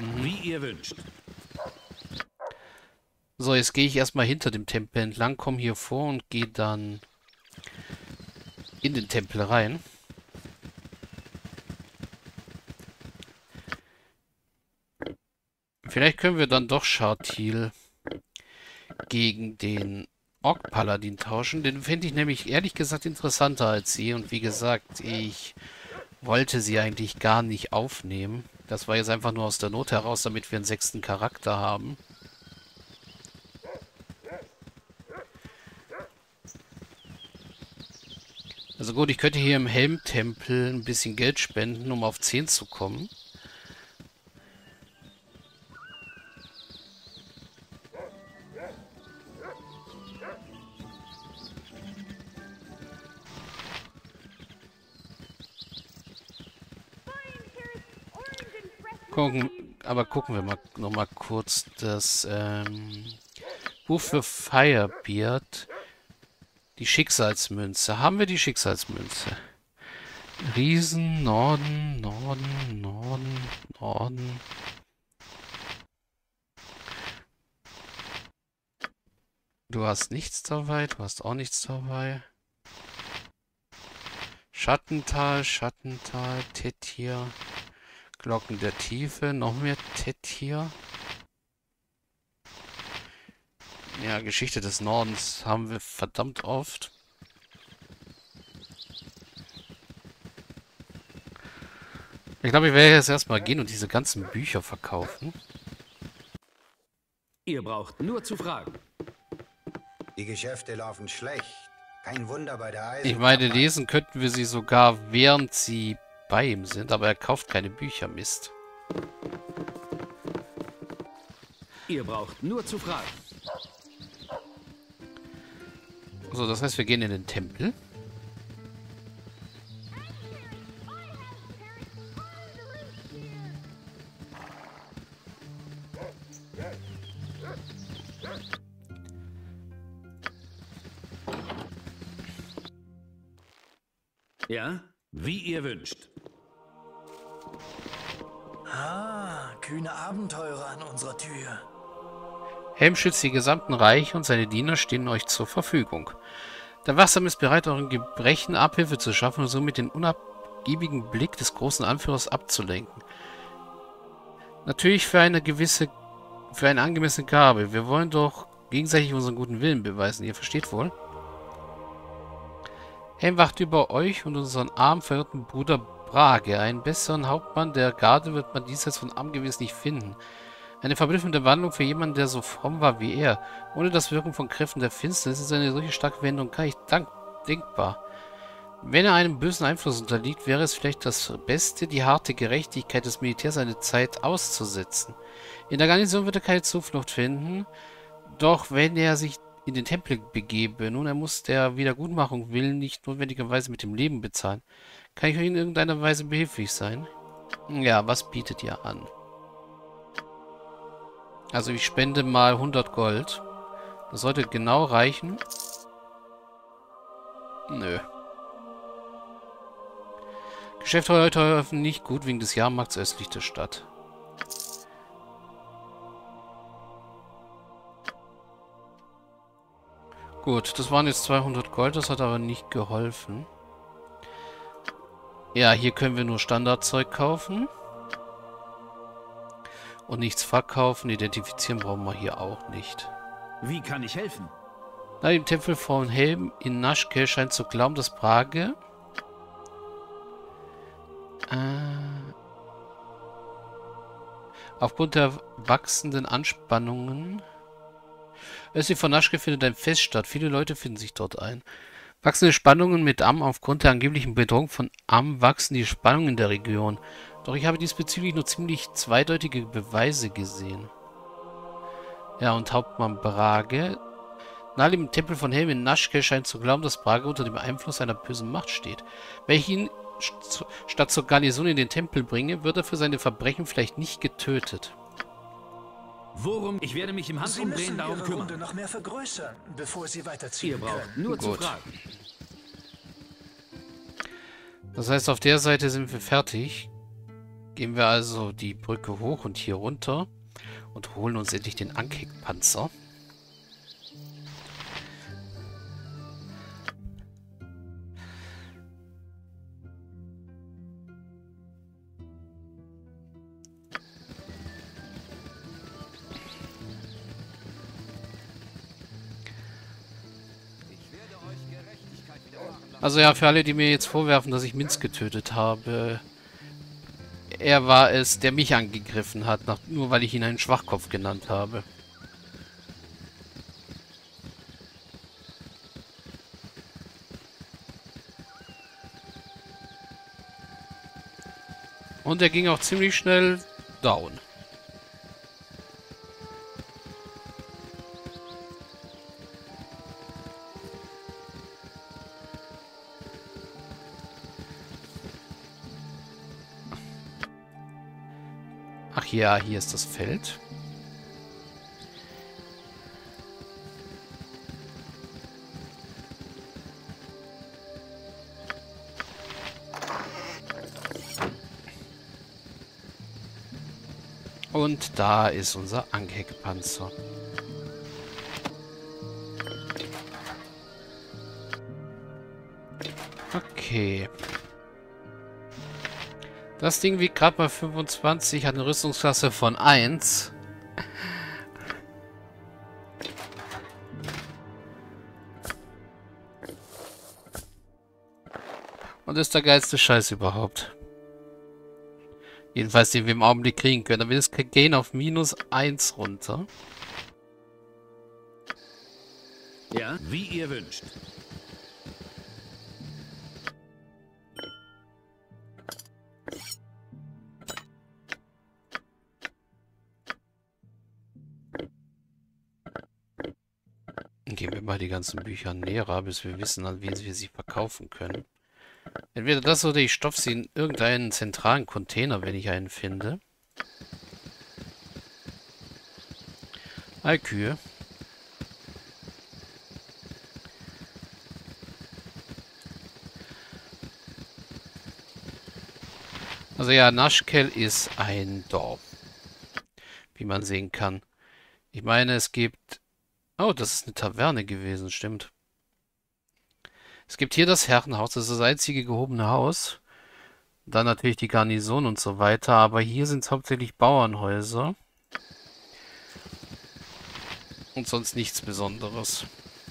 Wie ihr wünscht. So, jetzt gehe ich erstmal hinter dem Tempel entlang, komme hier vor und gehe dann in den Tempel rein. Vielleicht können wir dann doch Schartil gegen den Ork-Paladin tauschen. Den finde ich nämlich ehrlich gesagt interessanter als sie. Und wie gesagt, ich wollte sie eigentlich gar nicht aufnehmen. Das war jetzt einfach nur aus der Not heraus, damit wir einen 6. Charakter haben. Also gut, ich könnte hier im Helmtempel ein bisschen Geld spenden, um auf 10 zu kommen. Gucken wir mal noch mal kurz das Buch für Firebeard. Die Schicksalsmünze. Haben wir die Schicksalsmünze? Riesen, Norden, Norden, Norden, Norden. Du hast nichts dabei, du hast auch nichts dabei. Schattental, Schattental, Tettir. Glocken der Tiefe, noch mehr Tettir. Ja, Geschichte des Nordens haben wir verdammt oft. Ich glaube, ich werde jetzt erstmal gehen und diese ganzen Bücher verkaufen. Ihr braucht nur zu fragen. Die Geschäfte laufen schlecht. Kein Wunder bei der Ich meine, Eisenbahn. lesen könnten wir sie sogar, während sie bei ihm sind, aber er kauft keine Bücher, Mist. Ihr braucht nur zu fragen. So, das heißt, wir gehen in den Tempel. Ja? Wie ihr wünscht. Ah, kühne Abenteurer an unserer Tür. Helm schützt die gesamten Reiche und seine Diener stehen euch zur Verfügung. Der Wachsam ist bereit, euren Gebrechen Abhilfe zu schaffen und somit den unabgiebigen Blick des großen Anführers abzulenken. Natürlich für eine angemessene Gabe. Wir wollen doch gegenseitig unseren guten Willen beweisen. Ihr versteht wohl? Helm wacht über euch und unseren arm verirrten Bruder Brage. Einen besseren Hauptmann der Garde wird man diesseits von Am gewiss nicht finden. Eine verblüffende Wandlung für jemanden, der so fromm war wie er. Ohne das Wirken von Kräften der Finsternis ist eine solche starke Wendung gar nicht denkbar. Wenn er einem bösen Einfluss unterliegt, wäre es vielleicht das Beste, die harte Gerechtigkeit des Militärs eine Zeit auszusetzen. In der Garnison wird er keine Zuflucht finden, doch wenn er sich in den Tempel begebe, nun, er muss der Wiedergutmachung willen nicht notwendigerweise mit dem Leben bezahlen. Kann ich euch in irgendeiner Weise behilflich sein? Ja, was bietet ihr an? Also ich spende mal 100 Gold. Das sollte genau reichen. Nö. Geschäfte heute öffnen nicht gut wegen des Jahrmarkts östlich der Stadt. Gut, das waren jetzt 200 Gold, das hat aber nicht geholfen. Ja, hier können wir nur Standardzeug kaufen. Und nichts verkaufen. Identifizieren brauchen wir hier auch nicht. Wie kann ich helfen? Na, im Tempel von Helm in Naschke scheint zu glauben, dass Brage aufgrund der wachsenden Anspannungen östlich von Naschke findet ein Fest statt. Viele Leute finden sich dort ein. Wachsende Spannungen mit Am. Aufgrund der angeblichen Bedrohung von Am wachsen die Spannungen in der Region. Doch ich habe diesbezüglich nur ziemlich zweideutige Beweise gesehen. Ja, und Hauptmann Brage. Nahe im Tempel von Helm in Naschke scheint zu glauben, dass Brage unter dem Einfluss einer bösen Macht steht. Wenn ich ihn statt zur Garnison in den Tempel bringe, wird er für seine Verbrechen vielleicht nicht getötet. Worum? Ich werde mich im Sie Handumdrehen müssen darum Ihre kümmern. Runde noch mehr vergrößern, bevor Sie Ihr weiterziehen braucht können. nur zu Gut. fragen. Das heißt, auf der Seite sind wir fertig. Gehen wir also die Brücke hoch und hier runter und holen uns endlich den Ankeck-Panzer. Also ja, für alle, die mir jetzt vorwerfen, dass ich Minz getötet habe. Er war es, der mich angegriffen hat, nur weil ich ihn einen Schwachkopf genannt habe. Und er ging auch ziemlich schnell down. Ach ja, hier ist das Feld. Und da ist unser Ankeck-Panzer. Okay. Das Ding wiegt gerade mal 25, hat eine Rüstungsklasse von 1. Und ist der geilste Scheiß überhaupt. Jedenfalls, den wir im Augenblick kriegen können. Da will es gehen auf -1 runter. Ja, wie ihr wünscht. Gehen wir mal die ganzen Bücher näher, bis wir wissen, an wen wir sie verkaufen können. Entweder das oder ich stopfe sie in irgendeinen zentralen Container, wenn ich einen finde. Hi, Kühe. Also ja, Naschkel ist ein Dorf. Wie man sehen kann. Ich meine, es gibt... Oh, das ist eine Taverne gewesen, stimmt. Es gibt hier das Herrenhaus, das ist das einzige gehobene Haus. Dann natürlich die Garnison und so weiter, aber hier sind es hauptsächlich Bauernhäuser. Und sonst nichts Besonderes.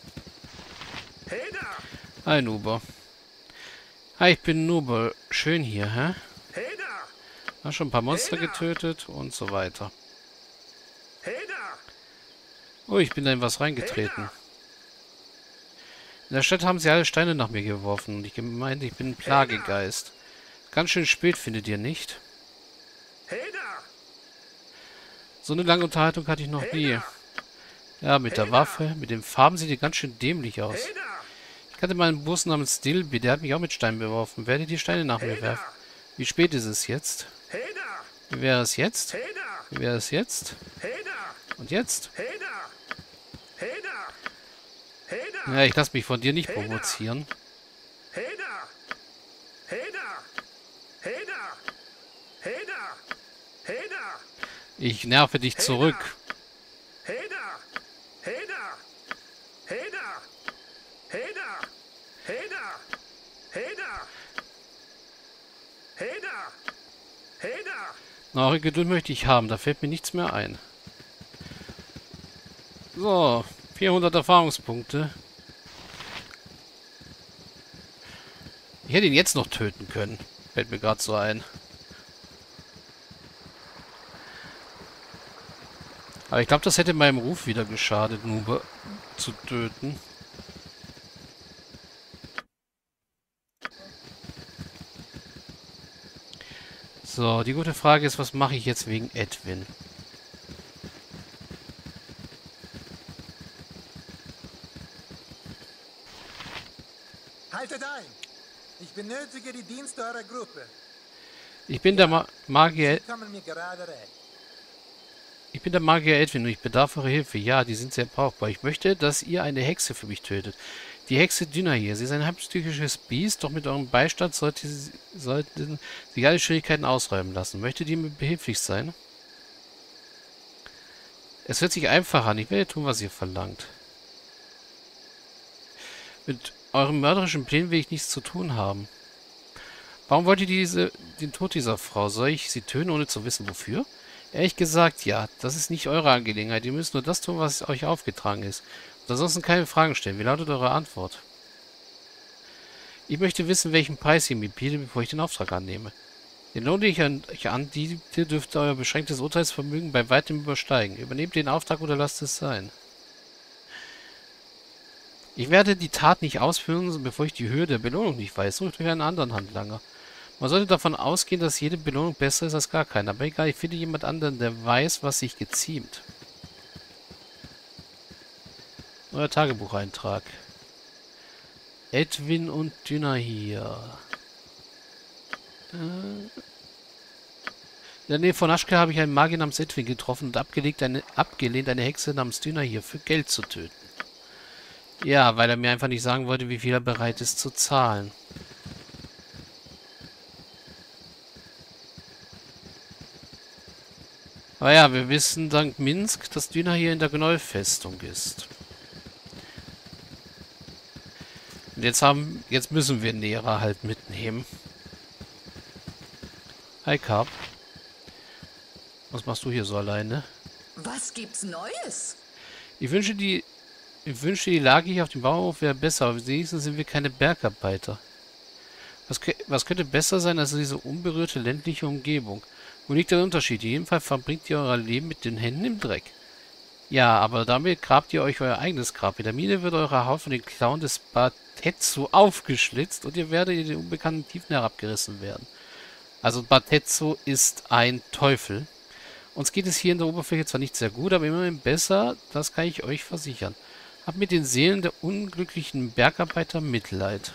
Hi, Nuber. Hi, ich bin Nuber. Schön hier, hä? Hast schon ein paar Monster getötet und so weiter. Oh, ich bin da in was reingetreten. In der Stadt haben sie alle Steine nach mir geworfen und ich meinte, ich bin ein Plagegeist. Ganz schön spät, findet ihr nicht? So eine lange Unterhaltung hatte ich noch nie. Ja, mit der Waffe, mit den Farben sieht die ganz schön dämlich aus. Ich kannte mal einen Bus namens Dilby, der hat mich auch mit Steinen beworfen. Werde die Steine nach mir werfen. Wie spät ist es jetzt? Wie wäre es jetzt? Wie wäre es jetzt? Und jetzt? Ja, ich lasse mich von dir nicht provozieren. Ich nerve dich zurück. Na, eure Geduld möchte ich haben, da fällt mir nichts mehr ein. So, 400 Erfahrungspunkte. Ich hätte ihn jetzt noch töten können. Fällt mir gerade so ein. Aber ich glaube, das hätte meinem Ruf wieder geschadet, Nube zu töten. So, die gute Frage ist, was mache ich jetzt wegen Edwin? Haltet ein! Ich benötige die Dienste eurer Gruppe. Ich bin der Magier. Sie kommen mir gerade recht. Ich bin der Magier Edwin und ich bedarf eurer Hilfe. Ja, die sind sehr brauchbar. Ich möchte, dass ihr eine Hexe für mich tötet. Die Hexe Dünner hier. Sie ist ein halbstückisches Biest, doch mit eurem Beistand sollten sie alle Schwierigkeiten ausräumen lassen. Möchtet ihr mir behilflich sein? Es hört sich einfach an. Ich werde tun, was ihr verlangt. Mit eurem mörderischen Plänen will ich nichts zu tun haben. Warum wollt ihr den Tod dieser Frau? Soll ich sie töten, ohne zu wissen, wofür? Ehrlich gesagt, ja. Das ist nicht eure Angelegenheit. Ihr müsst nur das tun, was euch aufgetragen ist. Und ansonsten keine Fragen stellen. Wie lautet eure Antwort? Ich möchte wissen, welchen Preis ihr mir bietet, bevor ich den Auftrag annehme. Den Lohn, den ich euch anbiete, dürfte euer beschränktes Urteilsvermögen bei weitem übersteigen. Übernehmt den Auftrag oder lasst es sein. Ich werde die Tat nicht ausführen, bevor ich die Höhe der Belohnung nicht weiß. Sucht euch einen anderen Handlanger. Man sollte davon ausgehen, dass jede Belohnung besser ist als gar keine. Aber egal, ich finde jemand anderen, der weiß, was sich geziemt. Neuer Tagebucheintrag. Edwin und Dünner hier. In der Nähe von Aschke habe ich einen Magier namens Edwin getroffen und abgelehnt, eine Hexe namens Dünner hier für Geld zu töten. Ja, weil er mir einfach nicht sagen wollte, wie viel er bereit ist zu zahlen. Aber ja, wir wissen dank Minsk, dass Dünner hier in der Gnoll-Festung ist. Und jetzt müssen wir Nera halt mitnehmen. Hi, Carp. Was machst du hier so alleine? Was gibt's Neues? Ich wünsche, die Lage hier auf dem Bauernhof wäre besser, aber wenigstens sind wir keine Bergarbeiter. Was könnte besser sein als diese unberührte ländliche Umgebung? Wo liegt der Unterschied? In jedem Fall verbringt ihr euer Leben mit den Händen im Dreck. Ja, aber damit grabt ihr euch euer eigenes Grab. In der Mine wird eure Haut von den Klauen des Batetsu aufgeschlitzt und ihr werdet in den unbekannten Tiefen herabgerissen werden. Also Batetsu ist ein Teufel. Uns geht es hier in der Oberfläche zwar nicht sehr gut, aber immerhin besser, das kann ich euch versichern. Habt mit den Seelen der unglücklichen Bergarbeiter Mitleid.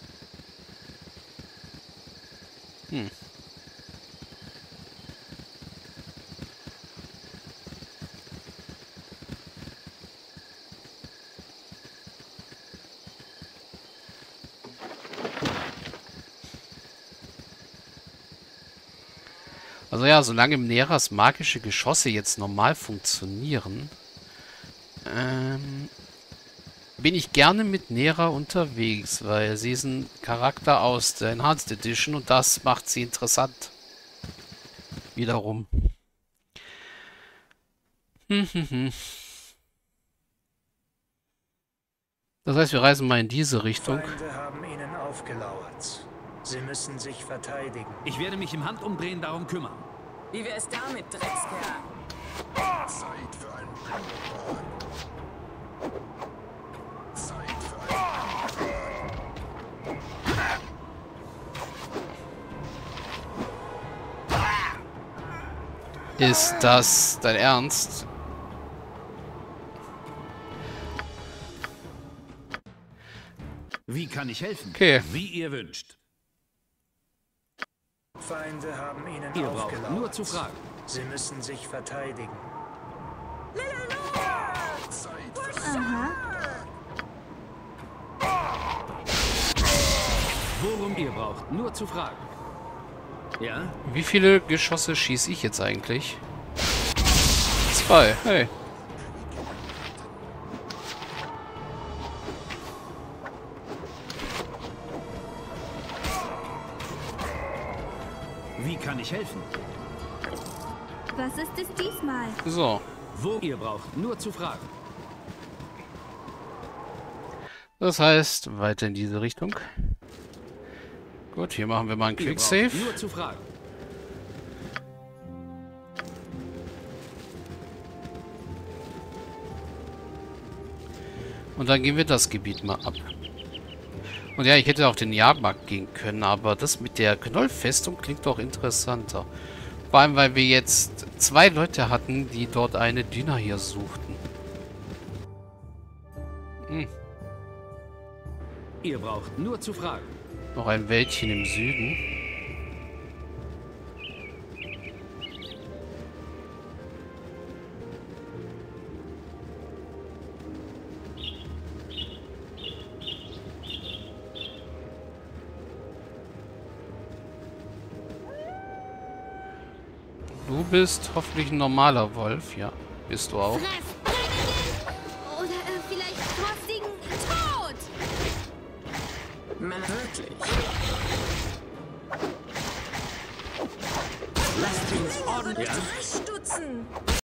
Also ja, solange Neras magische Geschosse jetzt normal funktionieren, bin ich gerne mit Nera unterwegs, weil sie ist ein Charakter aus der Enhanced Edition und das macht sie interessant. Wiederum. Das heißt, wir reisen mal in diese Richtung. Feinde haben ihnen aufgelauert. Sie müssen sich verteidigen. Ich werde mich im Handumdrehen darum kümmern. Wie wär's damit, Dreckskerl? Zeit für einen Blutbad. Zeit für einen Ist das dein Ernst? Wie kann ich helfen? Okay. Wie ihr wünscht. Feinde haben ihnen Ihr braucht aufgelauert. nur zu fragen. Sie müssen sich verteidigen. Worum ihr braucht nur zu fragen. Ja? Wie viele Geschosse schieße ich jetzt eigentlich? 2. Hey. Wie kann ich helfen? Was ist es diesmal? So. Wo ihr braucht nur zu fragen. Das heißt, weiter in diese Richtung. Gut, hier machen wir mal einen Ihr Quick braucht Save. nur zu fragen. Und dann gehen wir das Gebiet mal ab. Und ja, ich hätte auf den Jahrmarkt gehen können, aber das mit der Knollfestung klingt doch interessanter. Vor allem, weil wir jetzt 2 Leute hatten, die dort eine Dünner hier suchten. Ihr braucht nur zu fragen. Noch ein Wäldchen im Süden. bist hoffentlich ein normaler Wolf. Ja, bist du auch. Oder vielleicht frostigen Tod. Wirklich. Lasst uns ordentlich... Stutzen.